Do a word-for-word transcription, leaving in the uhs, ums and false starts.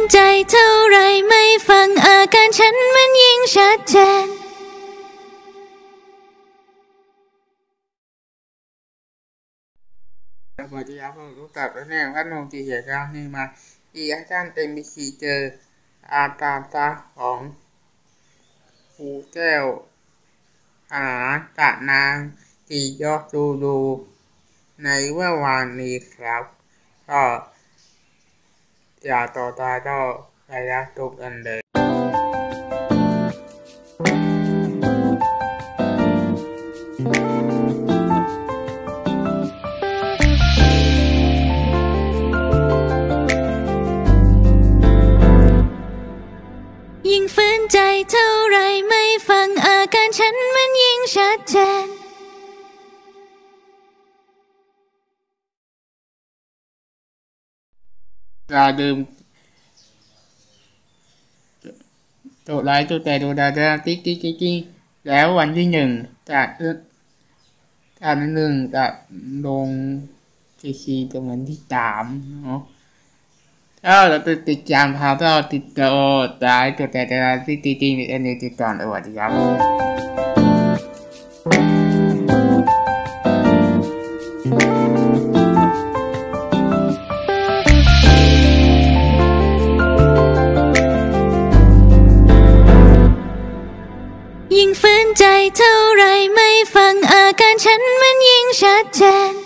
ใจเท่าไรไม่ฟังอาการฉันมันยิ่งชัดเจนสวัสดีครับผมรู้จักแล้วเนี่ยว่าโนติเหตุการณ์นี้มาอีอาจารย์เต็มบีซีเจออาตาตาของครูแก้วหาตะนางจียอดูดูในเมื่อวานนี้ครับก็อย่าต่อตาก็ไปรับชมกันเลยยิ่งฝืนใจเท่าไรไม่ฟังอาการฉันมันยิ่งชัดเจนอย่าลืมกดไลค์กดแชร์ดูดาวติ๊กติ๊กติ๊กติ๊กแล้ววันที่หนึ่งจะจะหนึ่งจะลงทีซีตรงวันที่สามเนาะถ้าเราติดตามพาเราติดต่อได้กดแต่ละที่จริงๆอันนี้ติดต่อสวัสดีครับยิ่งฝืนใจเท่าไรไม่ฟังอาการฉันมันยิ่งชัดเจน